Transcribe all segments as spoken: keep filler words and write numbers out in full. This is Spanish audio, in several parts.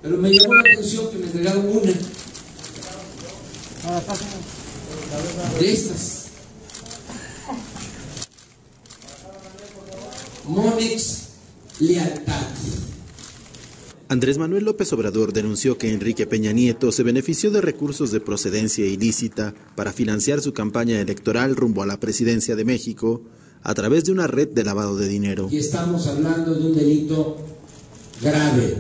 Pero me llamó la atención que me entregaron una de estas. Monex Lealtad. Andrés Manuel López Obrador denunció que Enrique Peña Nieto se benefició de recursos de procedencia ilícita para financiar su campaña electoral rumbo a la presidencia de México a través de una red de lavado de dinero. Y estamos hablando de un delito grave,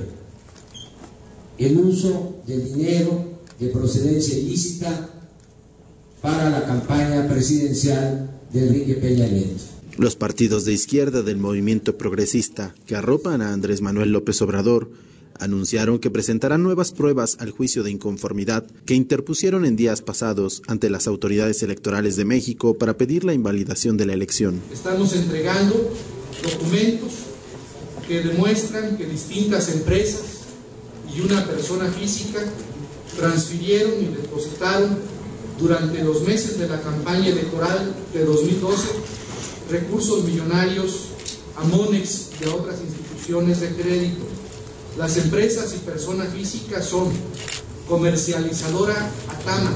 el uso de dinero de procedencia ilícita para la campaña presidencial de Enrique Peña Nieto. Los partidos de izquierda del movimiento progresista que arropan a Andrés Manuel López Obrador anunciaron que presentarán nuevas pruebas al juicio de inconformidad que interpusieron en días pasados ante las autoridades electorales de México para pedir la invalidación de la elección. Estamos entregando documentos que demuestran que distintas empresas y una persona física transfirieron y depositaron durante los meses de la campaña electoral de dos mil doce recursos millonarios a Monex y a otras instituciones de crédito. Las empresas y personas físicas son Comercializadora Atama,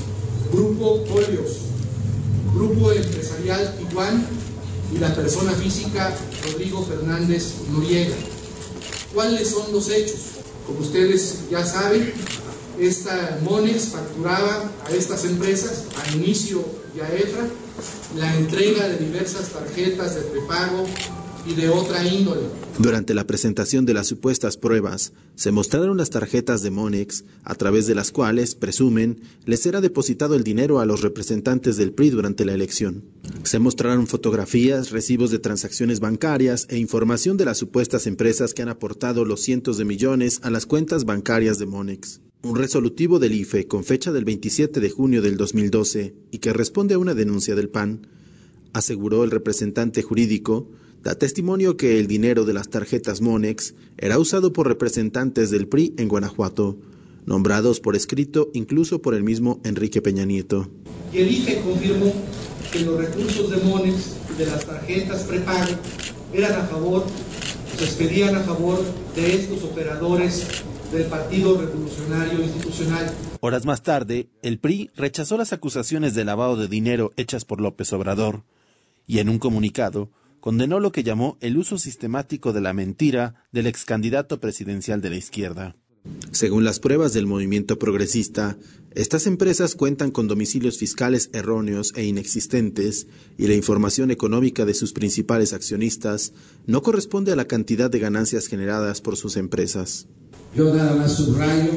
Grupo Polios, Grupo Empresarial Tijuana y la persona física Rodrigo Fernández Noriega. ¿Cuáles son los hechos? Como ustedes ya saben, esta Monex facturaba a estas empresas, a Inicio y a EFRA, la entrega de diversas tarjetas de prepago y de otra índole. Durante la presentación de las supuestas pruebas, se mostraron las tarjetas de Monex, a través de las cuales, presumen, les era depositado el dinero a los representantes del P R I durante la elección. Se mostraron fotografías, recibos de transacciones bancarias e información de las supuestas empresas que han aportado los cientos de millones a las cuentas bancarias de Monex. Un resolutivo del I F E con fecha del veintisiete de junio del dos mil doce y que responde a una denuncia del P A N, aseguró el representante jurídico, da testimonio que el dinero de las tarjetas Monex era usado por representantes del P R I en Guanajuato, nombrados por escrito incluso por el mismo Enrique Peña Nieto. Y el I F E confirmó que los recursos de Monex y de las tarjetas prepago eran a favor, se expedían a favor de estos operadores del Partido Revolucionario Institucional. Horas más tarde, el P R I rechazó las acusaciones de lavado de dinero hechas por López Obrador y en un comunicado condenó lo que llamó el uso sistemático de la mentira del ex candidato presidencial de la izquierda. Según las pruebas del movimiento progresista, estas empresas cuentan con domicilios fiscales erróneos e inexistentes y la información económica de sus principales accionistas no corresponde a la cantidad de ganancias generadas por sus empresas. Yo nada más subrayo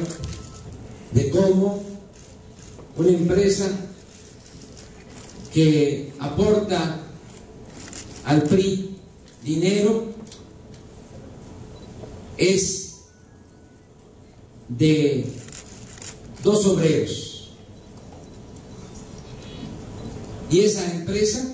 de cómo una empresa que aporta al P R I dinero es de dos obreros y esa empresa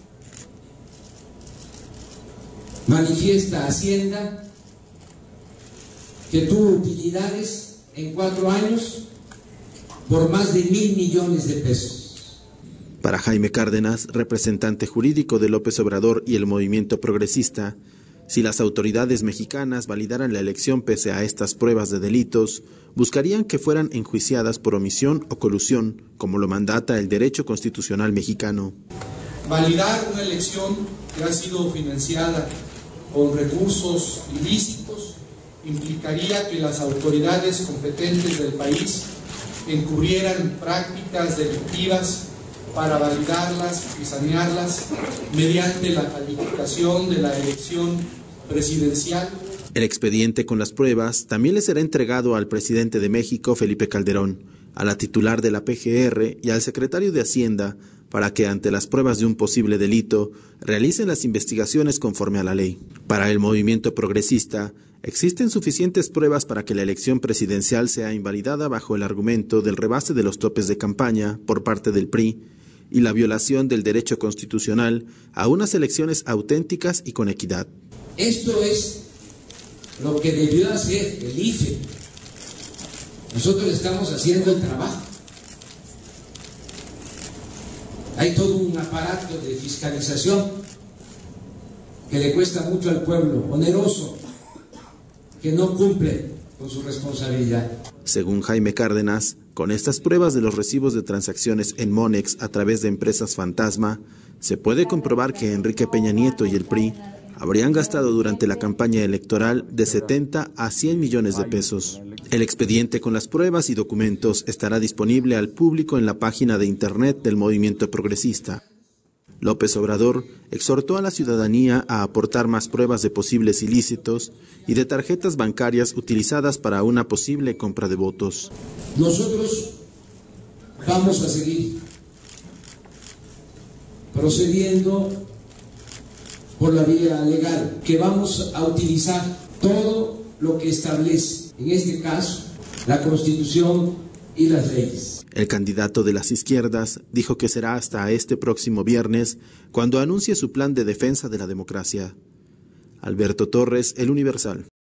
manifiesta a Hacienda que tuvo utilidades en cuatro años por más de mil millones de pesos. Para Jaime Cárdenas, representante jurídico de López Obrador y el movimiento progresista, si las autoridades mexicanas validaran la elección pese a estas pruebas de delitos, buscarían que fueran enjuiciadas por omisión o colusión, como lo mandata el derecho constitucional mexicano. Validar una elección que ha sido financiada con recursos ilícitos implicaría que las autoridades competentes del país encubrieran prácticas delictivas para validarlas y sanearlas mediante la calificación de la elección presidencial. El expediente con las pruebas también le será entregado al presidente de México, Felipe Calderón, a la titular de la P G R y al secretario de Hacienda para que ante las pruebas de un posible delito realicen las investigaciones conforme a la ley. Para el movimiento progresista, existen suficientes pruebas para que la elección presidencial sea invalidada bajo el argumento del rebase de los topes de campaña por parte del P R I y la violación del derecho constitucional a unas elecciones auténticas y con equidad. Esto es lo que debió hacer el I F E. Nosotros estamos haciendo el trabajo. Hay todo un aparato de fiscalización que le cuesta mucho al pueblo, oneroso, que no cumple con su responsabilidad. Según Jaime Cárdenas, con estas pruebas de los recibos de transacciones en Monex a través de empresas fantasma, se puede comprobar que Enrique Peña Nieto y el P R I habrían gastado durante la campaña electoral de setenta a cien millones de pesos. El expediente con las pruebas y documentos estará disponible al público en la página de internet del Movimiento Progresista. López Obrador exhortó a la ciudadanía a aportar más pruebas de posibles ilícitos y de tarjetas bancarias utilizadas para una posible compra de votos. Nosotros vamos a seguir procediendo por la vía legal, que vamos a utilizar todo lo que establece, en este caso, la Constitución y las leyes. El candidato de las izquierdas dijo que será hasta este próximo viernes cuando anuncie su plan de defensa de la democracia. Alberto Torres, El Universal.